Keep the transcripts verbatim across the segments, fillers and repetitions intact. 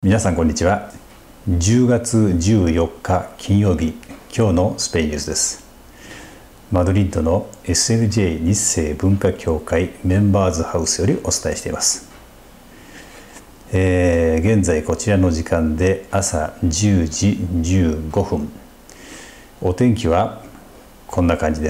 皆さんこんにちは。じゅうがつじゅうよっか金曜日、今日のスペインニュースです。マドリッドの エスエルジェー 日生文化協会メンバーズハウスよりお伝えしています。えー、現在こちらの時間で朝じゅうじじゅうごふん。お天気はこんな感じです。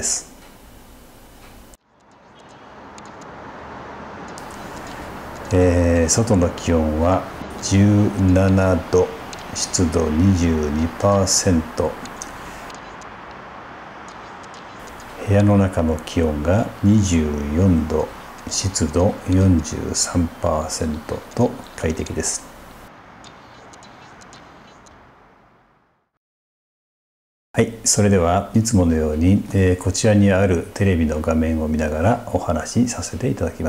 えー、外の気温はじゅうななど、湿度 にじゅうにパーセント、部屋の中の気温がにじゅうよんど、湿度 よんじゅうさんパーセント と快適です。はい、それではいつものように、えー、こちらにあるテレビの画面を見ながらお話しさせていただきます。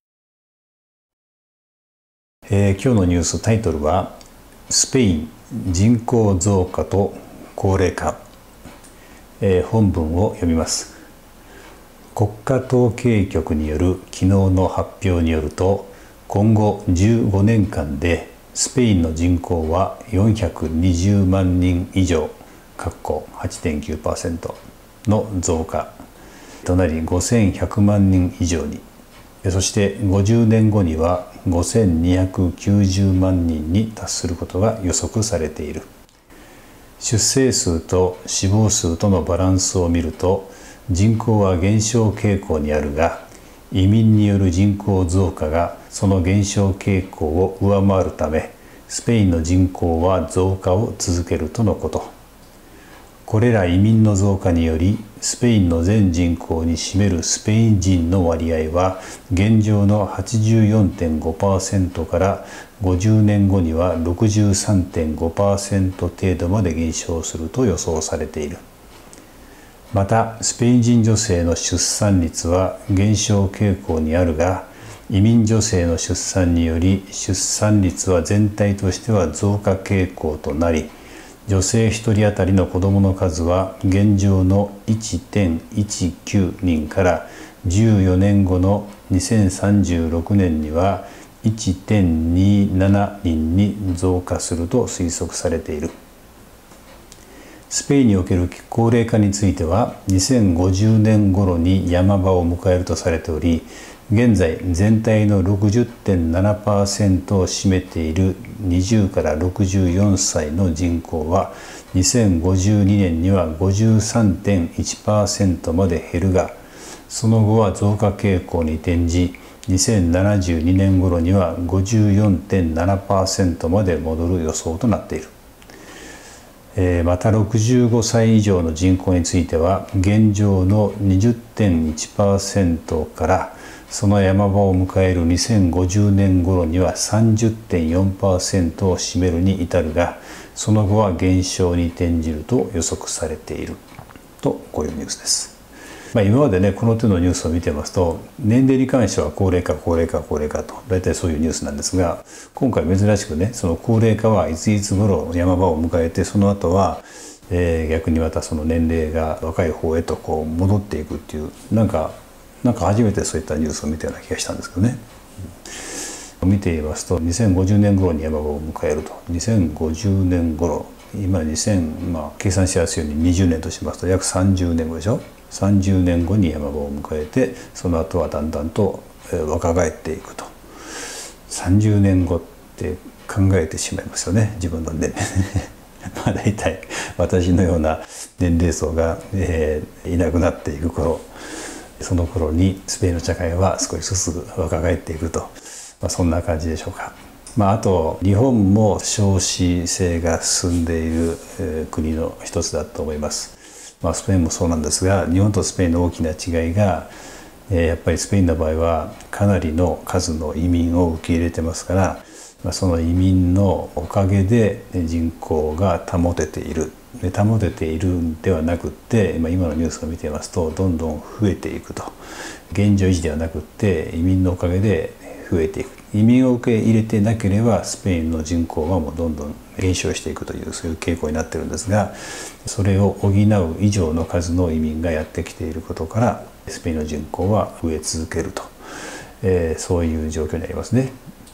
えー、今日のニュースタイトルはスペイン人口増加と高齢化、えー、本文を読みます。国家統計局による昨日の発表によると、今後じゅうごねんかんでスペインの人口はよんひゃくにじゅうまんにん以上 はちてんきゅうパーセント の増加となりごせんひゃくまんにん以上に、そしてごじゅうねんごにはごせんにひゃくきゅうじゅうまんにんに達することが予測されている。出生数と死亡数とのバランスを見ると人口は減少傾向にあるが、移民による人口増加がその減少傾向を上回るため、スペインの人口は増加を続けるとのこと。これら移民の増加により、スペインの全人口に占めるスペイン人の割合は現状の はちじゅうよんてんごパーセント からごじゅうねんごには ろくじゅうさんてんごパーセント 程度まで減少すると予想されている。また、スペイン人女性の出産率は減少傾向にあるが、移民女性の出産により出産率は全体としては増加傾向となり、女性ひとり当たりの子どもの数は現状の いってんいちきゅうにんからじゅうよねんごのにせんさんじゅうろくねんには いってんにじゅうななにんに増加すると推測されている。スペインにおける高齢化についてはにせんごじゅうねん頃に山場を迎えるとされており、現在全体の ろくじゅってんななパーセント を占めているにじゅうからろくじゅうよんさいの人口はにせんごじゅうにねんには ごじゅうさんてんいちパーセント まで減るが、その後は増加傾向に転じ、にせんななじゅうにねん頃には ごじゅうよんてんななパーセント まで戻る予想となっている。またろくじゅうごさい以上の人口については現状の にじゅってんいちパーセント からその山場を迎えるにせんごじゅうねん頃には さんじゅってんよんパーセント を占めるに至るが、その後は減少に転じると予測されていると、こういうニュースです。まあ、今までね、この手のニュースを見てますと、年齢に関しては高齢化高齢化高齢化と大体そういうニュースなんですが、今回珍しくね、その高齢化はいついつ頃山場を迎えて、その後は、えー、逆にまたその年齢が若い方へとこう戻っていくっていう、なんかなんか初めてそういったニュースを見たような気がしたんですけどね。見ていますとにせんごじゅうねん頃に山場を迎えると、にせんごじゅうねん頃、今にせん、まあ計算しやすいようににじゅうねんとしますと約さんじゅうねんごでしょ。さんじゅうねんごに山場を迎えて、その後はだんだんと若返っていくと。さんじゅうねんごって考えてしまいますよね、自分の年齢。まあ大体私のような年齢層が、えー、いなくなっていく頃、その頃にスペインの社会は少しずつ若返っていくと、まあ、そんな感じでしょうか。まあ、あと日本も少子性が進んでいる、えー、国の一つだと思います。まあ、スペインもそうなんですが、日本とスペインの大きな違いが、えー、やっぱりスペインの場合はかなりの数の移民を受け入れてますから、まあ、その移民のおかげで人口が保てている。で保てているんではなくって、まあ、今のニュースを見ていますとどんどん増えていくと。現状維持ではなくって移民のおかげで増えていく。移民を受け入れてなければスペインの人口はもうどんどん減少していくという、そういう傾向になっているんですが、それを補う以上の数の移民がやってきていることからスペインの人口は増え続けると、えー、そういう状況にありますね。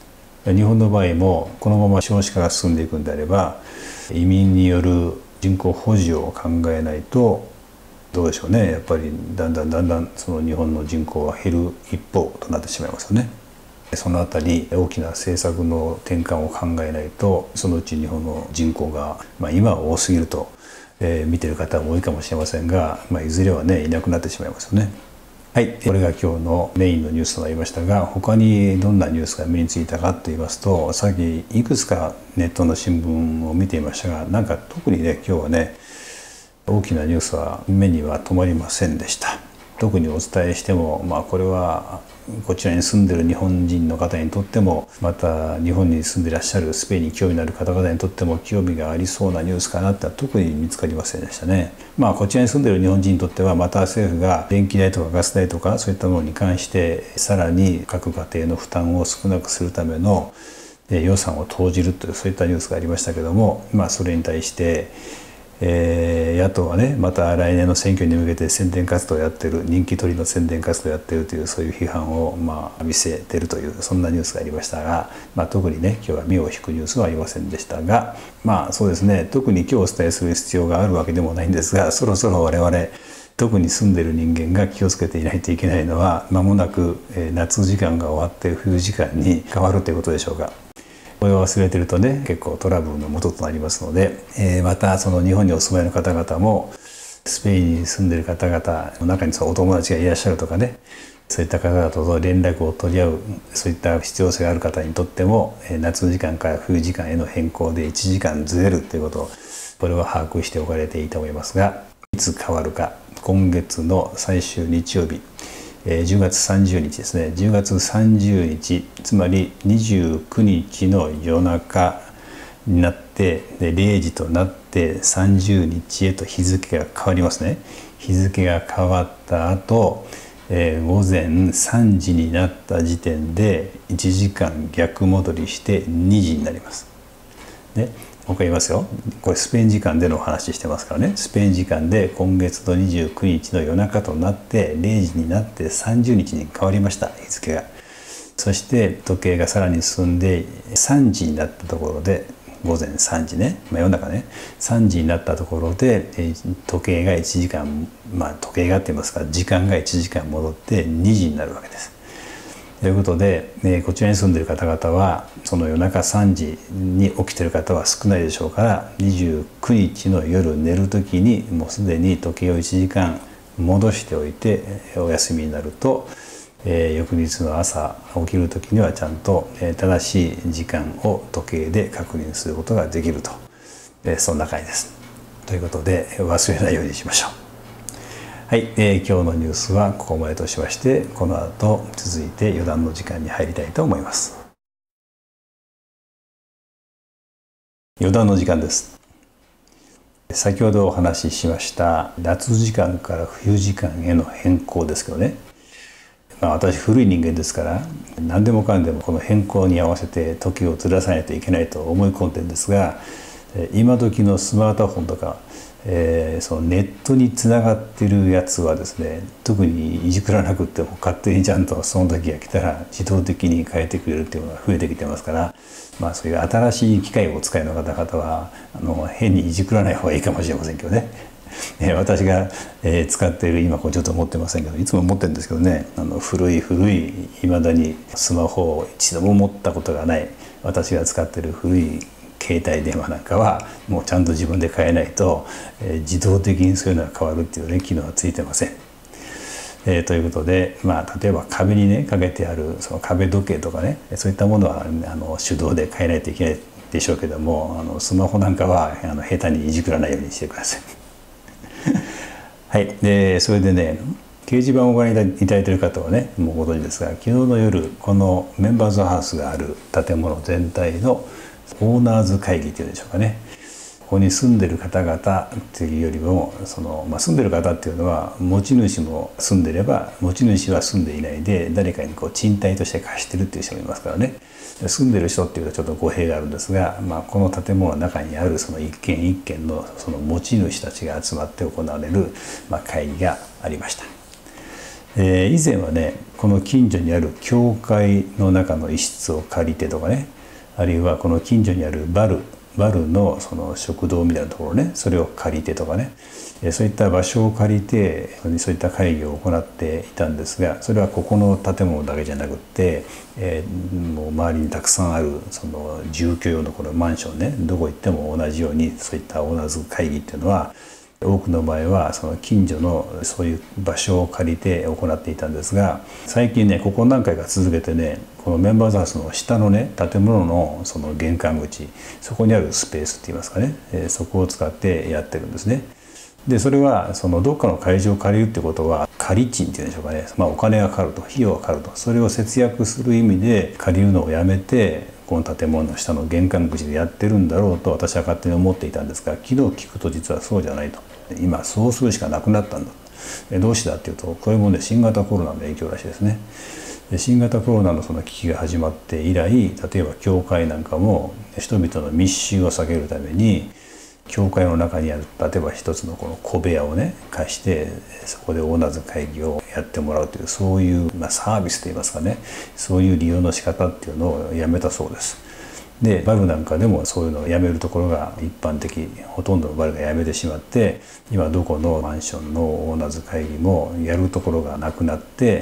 日本の場合もこのまま少子化が進んでいくんであれば、移民による人口保持を考えないとどうでしょうね。やっぱりだんだんだんだんその日本の人口は減る一方となってしまいますよね。そのあたり大きな政策の転換を考えないと、そのうち日本の人口が、まあ、今は多すぎると、えー、見てる方も多いかもしれませんが、まあ、いずれはねいなくなってしまいますよね。はい、これが今日のメインのニュースとなりましたが、他にどんなニュースが目についたかと言いますと、さっきいくつかネットの新聞を見ていましたが、なんか特にね今日はね大きなニュースは目には留まりませんでした。特にお伝えしても、まあ、これはこちらに住んでる日本人の方にとっても、また日本に住んでいらっしゃるスペインに興味のある方々にとっても興味がありそうなニュースかなって特に見つかりませんでしたね。まあこちらに住んでいる日本人にとっては、また政府が電気代とかガス代とかそういったものに関してさらに各家庭の負担を少なくするための予算を投じるという、そういったニュースがありましたけども、まあそれに対してえー、野党はねまた来年の選挙に向けて宣伝活動をやってる、人気取りの宣伝活動をやってるという、そういう批判をまあ見せてるという、そんなニュースがありましたが、まあ、特にね今日は目を引くニュースはありませんでしたが、まあそうですね、特に今日お伝えする必要があるわけでもないんですが、そろそろ我々特に住んでる人間が気をつけていないといけないのは、間もなく夏時間が終わって冬時間に変わるということでしょうか。これを忘れてるとね結構トラブルの元となりますので、えー、またその日本にお住まいの方々もスペインに住んでる方々の中にそのお友達がいらっしゃるとかね、そういった方々と連絡を取り合う、そういった必要性がある方にとっても、夏時間から冬時間への変更でいちじかんずれるということを、これは把握しておかれていいと思いますが、いつ変わるか、今月の最終日曜日、じゅうがつさんじゅうにちですね、じゅうがつさんじゅうにち、つまりにじゅうくにちの夜中になってでれいじとなってさんじゅうにちへと日付が変わりますね。日付が変わった後、えー、ごぜんさんじになった時点でいちじかん逆戻りしてにじになります。ね、もう一回言いますよ。これスペイン時間でのお話してますからね。スペイン時間で今月のにじゅうくにちの夜中となってれいじになってさんじゅうにちに変わりました、日付が。そして時計がさらに進んでさんじになったところで、ごぜんさんじね、まあ、夜中ねさんじになったところで時計がいちじかん、まあ時計がって言いますか時間がいちじかん戻ってにじになるわけです。ということで、えー、こちらに住んでいる方々はその夜中さんじに起きている方は少ないでしょうから、にじゅうくにちの夜寝る時にもうすでに時計をいちじかん戻しておいてお休みになると、えー、翌日の朝起きる時にはちゃんと、えー、正しい時間を時計で確認することができると、えー、そんな回です。ということで忘れないようにしましょう。はい、えー、今日のニュースはここまでとしまして、この後続いて余談の時間に入りたいと思います。余談の時間です。先ほどお話ししました夏時間から冬時間への変更ですけどね、まあ、私古い人間ですから何でもかんでもこの変更に合わせて時をずらさないといけないと思い込んでるんですが、今時のスマートフォンとか、えー、そのネットにつながってるやつはですね、特にいじくらなくっても勝手にちゃんとその時が来たら自動的に変えてくれるっていうのが増えてきてますから、まあ、そういう新しい機械をお使いの方々はあの変にいじくらない方がいいかもしれませんけどね。私が使っている今これちょっと持ってませんけど、いつも持ってるんですけどね、あの古い古いいまだにスマホを一度も持ったことがない私が使っている古い携帯電話なんかはもうちゃんと自分で変えないと、えー、自動的にそういうのが変わるっていうね機能はついてません。えー、ということで、まあ、例えば壁にねかけてあるその壁時計とかね、そういったものはあの手動で変えないといけないでしょうけども、あのスマホなんかはあの下手にいじくらないようにしてください。はい、でそれでね、掲示板をご覧いただいている方はねもうご存知ですが、昨日の夜このメンバーズハウスがある建物全体のオーナーズ会議というんでしょうかね、ここに住んでる方々っていうよりもその、まあ、住んでる方っていうのは持ち主も住んでれば持ち主は住んでいないで誰かにこう賃貸として貸してるっていう人もいますからね。住んでる人っていうとちょっと語弊があるんですが、まあ、この建物の中にあるその一軒一軒のその持ち主たちが集まって行われる、まあ、会議がありました。 えー、以前はねこの近所にある教会の中の一室を借りてとかね、あるいはこの近所にあるバルバルのその食堂みたいなところね、それを借りてとかね、そういった場所を借りてそういった会議を行っていたんですが、それはここの建物だけじゃなくって、えー、もう周りにたくさんあるその住居用のこのマンションね、どこ行っても同じようにそういったオーナーズ会議っていうのは多くの場合はその近所のそういう場所を借りて行っていたんですが、最近ねここ何回か続けてね、このメンバーズハウスの下のね建物のその玄関口、そこにあるスペースって言いますかね、えー、そこを使ってやってるんですね。でそれはそのどっかの会場を借りるってことは借り賃っていうんでしょうかね、まあ、お金がかかると、費用がかかると、それを節約する意味で借りるのをやめてこの建物の下の玄関口でやってるんだろうと私は勝手に思っていたんですが、昨日聞くと実はそうじゃないと。今そうするしかなくなったんだ。どうしてだっていうと、これもね新型コロナの影響らしいですね。新型コロナのその危機が始まって以来、例えば教会なんかも人々の密集を避けるために教会の中にある例えば一つのこの小部屋をね貸して、そこでオーナーズ会議をやってもらうという、そういう、まあ、サービスといいますかね、そういう利用の仕方っていうのをやめたそうです。でバルなんかでもそういうのをやめるところが一般的、ほとんどのバルがやめてしまって、今どこのマンションのオーナーズ会議もやるところがなくなって、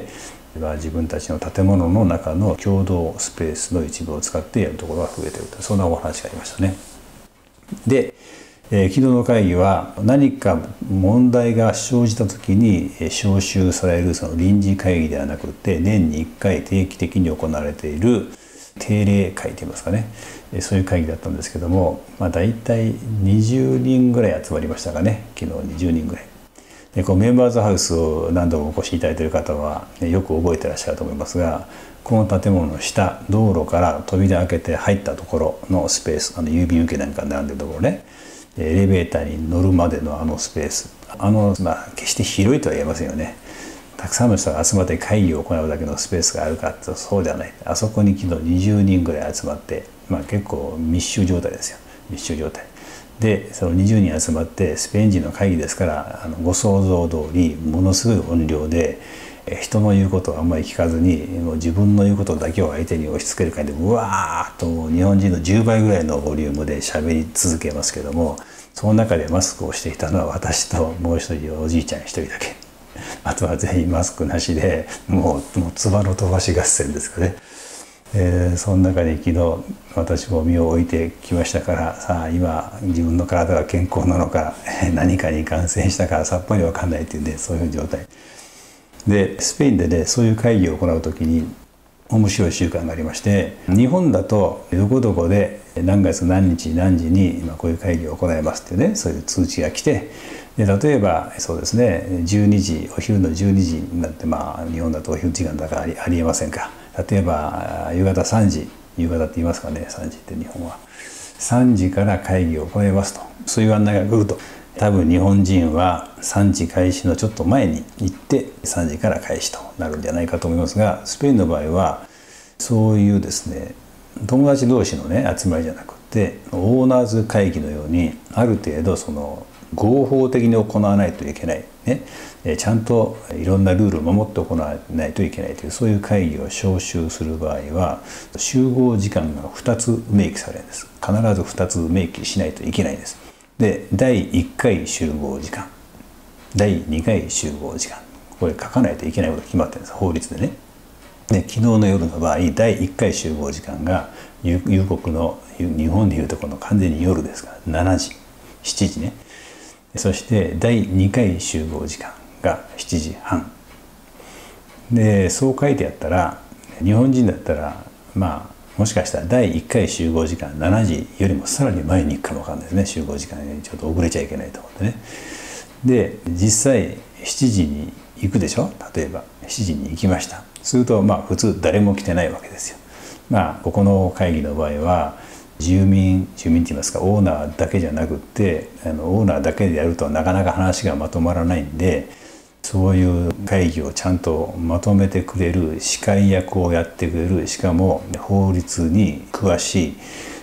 自分たちの建物の中の共同スペースの一部を使ってやるところが増えていると、そんなお話がありましたね。で、えー、昨日の会議は何か問題が生じた時に招集されるその臨時会議ではなくて、年にいっかい定期的に行われている定例会といいますかね、そういう会議だったんですけども、まあ、大体にじゅうにんぐらい集まりましたかね。昨日にじゅうにんぐらいで、こうメンバーズハウスを何度もお越しいただいている方はよく覚えてらっしゃると思いますが、この建物の下、道路から扉開けて入ったところのスペース、あの郵便受けなんか並んでるところね、エレベーターに乗るまでのあのスペース、あの、まあ、決して広いとは言えませんよね。たくさんの人が集まって会議を行うだけのスペースがあるかとそうじゃない。あそこに昨日にじゅうにんぐらい集まって、まあ、結構密集状態ですよ。密集状態で、そのにじゅうにん集まってスペイン人の会議ですから、あのご想像通りものすごい音量で人の言うことをあんまり聞かずに、もう自分の言うことだけを相手に押し付ける感じでうわーっともう日本人のじゅうばいぐらいのボリュームで喋り続けますけども、その中でマスクをしていたのは私ともう一人おじいちゃん一人だけ。あとは全員マスクなしで、もうもうつばの飛ばし合戦ですかね。えー、その中で昨日私も身を置いてきましたから、さあ今自分の体が健康なのか何かに感染したかさっぱり分かんないっていうね、そういう状態で、スペインでねそういう会議を行う時に面白い習慣がありまして、日本だとどこどこで何月何日何時に今こういう会議を行いますっていうね、そういう通知が来て、で例えばそうですねじゅうにじ、お昼のじゅうにじになって、まあ日本だとお昼時間だからありありえませんか。例えば夕方さんじ、夕方って言いますかね、さんじって日本はさんじから会議を行いますと、そういう案内が来ると、多分日本人はさんじ開始のちょっと前に行ってさんじから開始となるんじゃないかと思いますが、スペインの場合はそういうですね友達同士のね集まりじゃなくて、オーナーズ会議のようにある程度その合法的に行わないといけない、ね、ちゃんといろんなルールを守って行わないといけないという、そういう会議を招集する場合は集合時間がふたつ明記されるんです。必ずふたつ明記しないといけないんです。でだいいっかい集合時間、だいにかい集合時間、これ書かないといけないことが決まってるんです、法律でね。で昨日の夜の場合だいいっかい集合時間が夕刻の日本でいうとこの完全に夜ですからしちじしちじね。そしてだいにかい集合時間がしちじはんで、そう書いてあったら日本人だったらまあもしかしたらだいいっかい集合時間しちじよりもさらに前に行くかもわかんないですね。集合時間にちょっと遅れちゃいけないと思ってね。で実際しちじに行くでしょ。例えばしちじに行きました。するとまあ普通誰も来てないわけですよ。まあここの会議の場合は住民住民って言いますか、オーナーだけじゃなくってあのオーナーだけでやるとなかなか話がまとまらないんで、そういう会議をちゃんとまとめてくれる司会役をやってくれる、しかも法律に詳しい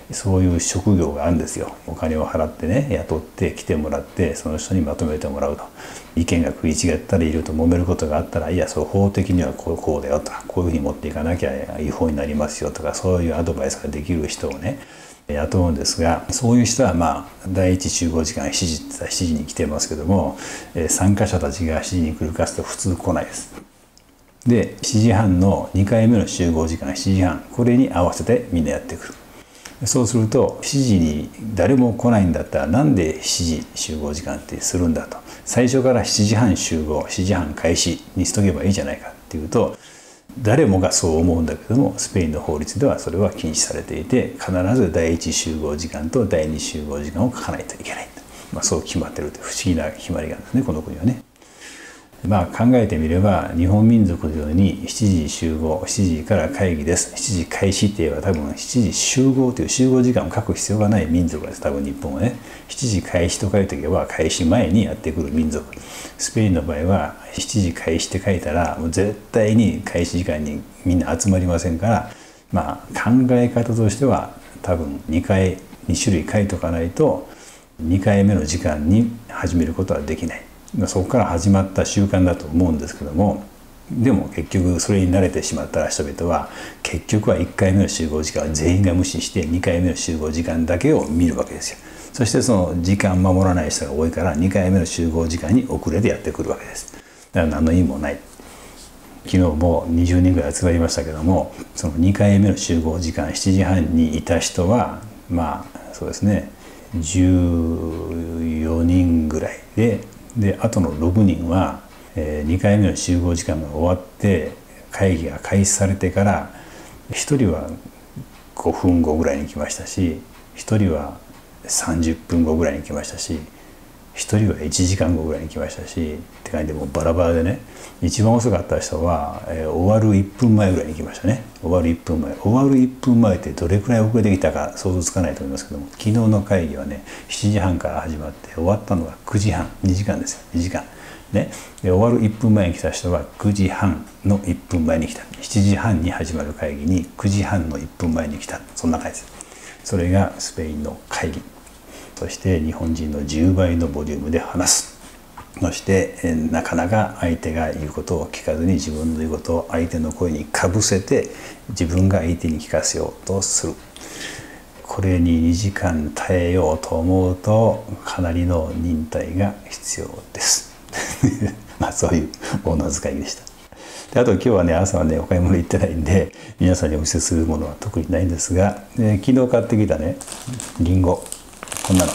そういう職業があるんですよ。お金を払ってね、雇って来てもらって、その人にまとめてもらうと。意見が食い違ったりいると揉めることがあったら、いや、そう法的にはこうこうだよとか、こういうふうに持っていかなきゃ違法になりますよとか、そういうアドバイスができる人をね雇うんですが、そういう人はまあ第一集合時間しちじって言ったらしちじに来てますけども、参加者たちがしちじに来るかと普通来ないです。でしちじはんのにかいめの集合時間しちじはん、これに合わせてみんなやってくる。そうするとしちじに誰も来ないんだったら、なんでしちじ集合時間ってするんだと、最初からしちじはん集合しちじはん開始にしとけばいいじゃないかっていうと、誰もがそう思うんだけども、スペインの法律ではそれは禁止されていて、必ず第一集合時間と第二集合時間を書かないといけない、まあ、そう決まってるという不思議な決まりがあるんですね、この国はね。まあ考えてみれば、日本民族のようにしちじ集合、しちじから会議です、しちじ開始って言えば多分しちじ集合という集合時間を書く必要がない民族です、多分日本はね。しちじ開始と書いておけば開始前にやってくる民族。スペインの場合はしちじ開始って書いたらもう絶対に開始時間にみんな集まりませんから、まあ考え方としては多分にかいに種類書いておかないとにかいめの時間に始めることはできない。そこから始まった習慣だと思うんですけども、でも結局それに慣れてしまったら人々は結局はいっかいめの集合時間は全員が無視してにかいめの集合時間だけを見るわけですよ。そしてその時間守らない人が多いからにかいめの集合時間に遅れてやってくるわけです。だから何の意味もない。昨日もにじゅうにんぐらい集まりましたけども、そのにかいめの集合時間しちじはんにいた人はまあそうですねじゅうよにんぐらいで、であとのろくにんは、えー、にかいめの集合時間が終わって会議が開始されてからひとりはごふんごぐらいに来ましたし、ひとりはさんじゅっぷんごぐらいに来ましたし、ひとりはいちじかんごぐらいに来ましたしって感じで、もうバラバラでね、一番遅かった人は、えー、終わるいっぷんまえぐらいに来ましたね。終わるいっぷんまえ終わるいっぷんまえってどれくらい遅れてきたか想像つかないと思いますけども、昨日の会議はねしちじはんから始まって終わったのがくじはん、にじかんですよ、にじかんね。で終わるいっぷんまえに来た人はくじはんのいっぷんまえに来た、しちじはんに始まる会議にくじはんのいっぷんまえに来た、そんな感じです。それがスペインの会議。そして日本人のじゅうばいのボリュームで話す。そしてなかなか相手が言うことを聞かずに自分の言うことを相手の声にかぶせて自分が相手に聞かせようとする。これににじかん耐えようと思うとかなりの忍耐が必要ですまあそういう女遣いでした。であと今日はね朝はねお買い物行ってないんで皆さんにお見せするものは特にないんですが、えー、昨日買ってきたねりんご、こんなの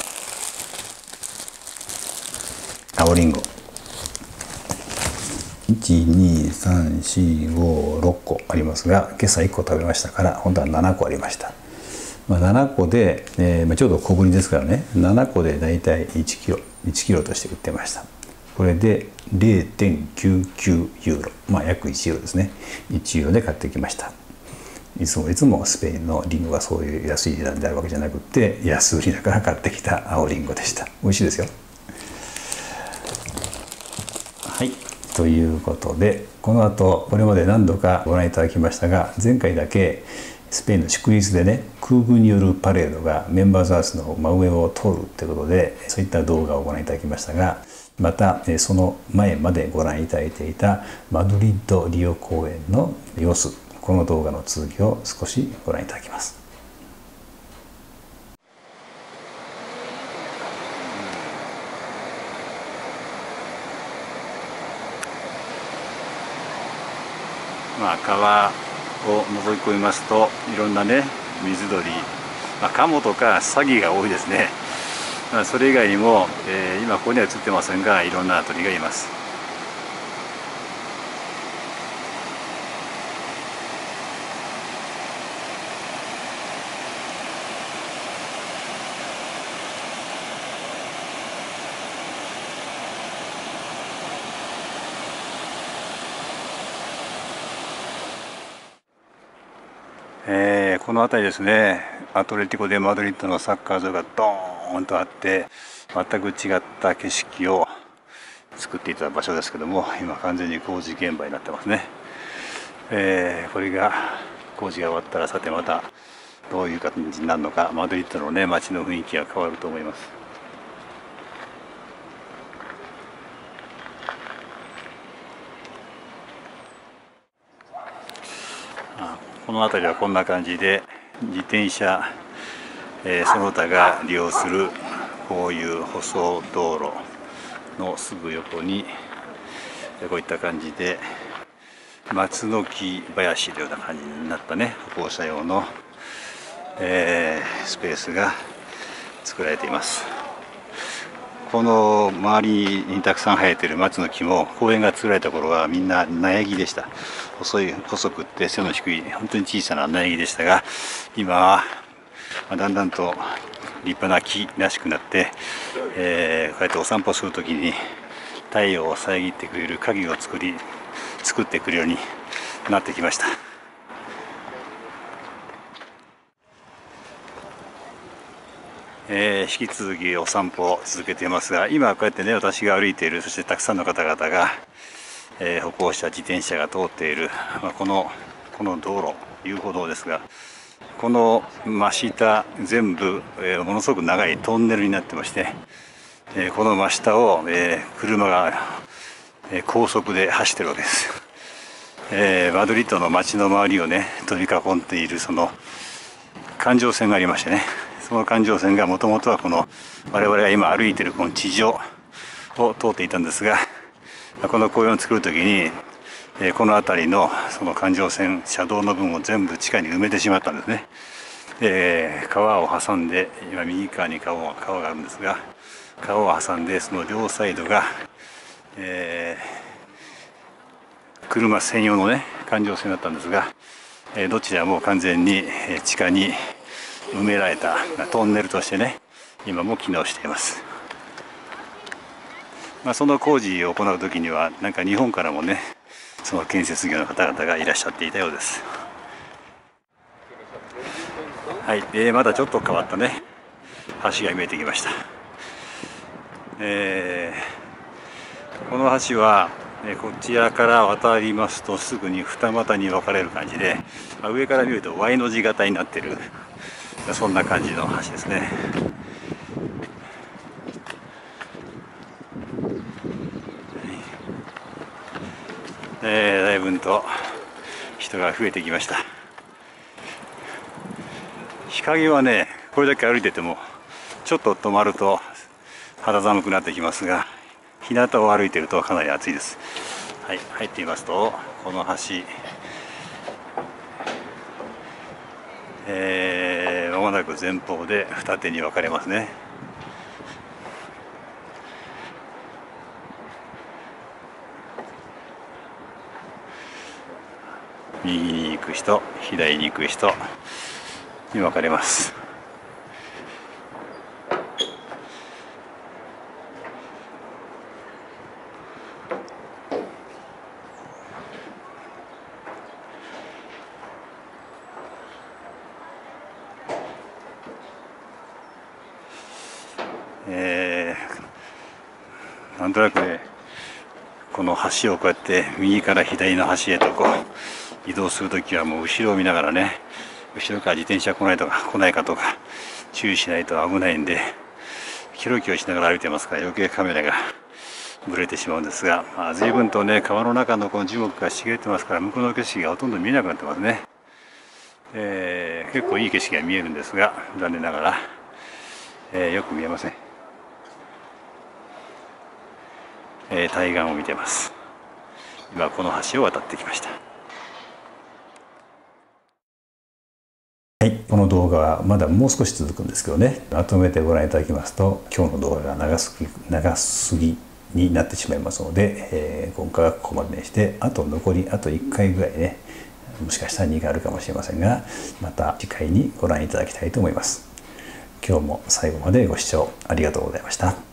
青りんごいちにさんしごろっこありますが、今朝いっこ食べましたから本当はななこありました。まあ、ななこで、えーまあ、ちょうど小ぶりですからね、ななこでだいたいいちキロいちキロとして売ってました。これで れいてんきゅうきゅう ユーロ、まあ約いちユーロですね。いちユーロで買ってきました。いつもいつもスペインのリンゴがそういう安い値段であるわけじゃなくて、安売りだから買ってきた青りんごでした。美味しいですよ。はい、ということでこの後これまで何度かご覧いただきましたが、前回だけスペインの祝日でね空軍によるパレードがメンバーズハウスの真上を通るってことで、そういった動画をご覧いただきましたが、またその前までご覧いただいていたマドリッドリオ公園の様子、この動画の続きを少しご覧いただきます。まあ、川を覗き込みますといろんなね水鳥、まあ、カモとかサギが多いですね。まあ、それ以外にも、えー、今ここには映ってませんがいろんな鳥がいます。えー、この辺りですね、アトレティコ・デ・マドリッドのサッカー場がドーンとあって全く違った景色を作っていた場所ですけども、今完全に工事現場になってますね。えー、これが工事が終わったらさてまたどういう感じになるのか、マドリッドのね街の雰囲気が変わると思います。この辺りはこんな感じで自転車、えー、その他が利用するこういう舗装道路のすぐ横にこういった感じで松の木林のような感じになったね歩行者用の、えー、スペースが作られています。この周りにたくさん生えている松の木も公園が作られた頃はみんな苗木でした。細い細くって背の低い本当に小さな苗木でしたが、今はだんだんと立派な木らしくなって、えー、こうやってお散歩するときに太陽を遮ってくれる影を作り作ってくるようになってきました。えー、引き続きお散歩を続けていますが、今こうやってね私が歩いている、そしてたくさんの方々が、えー、歩行者自転車が通っている、まあ、このこの道路遊歩道ですが、この真下全部、えー、ものすごく長いトンネルになってまして、えー、この真下を、えー、車が、えー、高速で走ってるわけです。えー、マドリッドの街の周りをね取り囲んでいるその環状線がありましてね、その環状線がもともとはこの我々が今歩いているこの地上を通っていたんですが、この公園を作る時にこの辺りのその環状線車道の分を全部地下に埋めてしまったんですね。えー、川を挟んで今右側に川川があるんですが、川を挟んでその両サイドが、えー、車専用のね環状線だったんですが、えー、どちらも完全に地下に埋められたトンネルとしてね今も機能しています。まあ、その工事を行う時にはなんか日本からもねその建設業の方々がいらっしゃっていたようです。はい、えー、まだちょっと変わったね橋が見えてきました。えー、この橋は、えー、こちらから渡りますとすぐに二股に分かれる感じで、まあ、上から見ると Y の字型になっている、そんな感じの橋ですね。えー、だいぶんと人が増えてきました。日陰はねこれだけ歩いててもちょっと止まると肌寒くなってきますが、日向を歩いているとかなり暑いです。はい、入ってみますとこの橋、えー、間もなく前方で二手に分かれますね。右に行く人、左に行く人に分かれます。えー、なんとなくねこの橋をこうやって右から左の橋へとこう移動するときはもう後ろを見ながらね、後ろから自転車来ないとか来ないかとか注意しないと危ないんでキロキロしながら歩いてますから余計カメラがぶれてしまうんですが、まあ、随分とね川の中のこの樹木が茂ってますから向こうの景色がほとんど見えなくなってますね。えー、結構いい景色が見えるんですが残念ながら、えー、よく見えません。えー、対岸を見てます。今この橋を渡ってきました。はい、この動画はまだもう少し続くんですけどね、まとめてご覧いただきますと今日の動画が長すぎ長すぎになってしまいますので、えー、今回はここまでにして、あと残りあといっかいぐらいね、もしかしたらにかいあるかもしれませんが、また次回にご覧いただきたいと思います。今日も最後までご視聴ありがとうございました。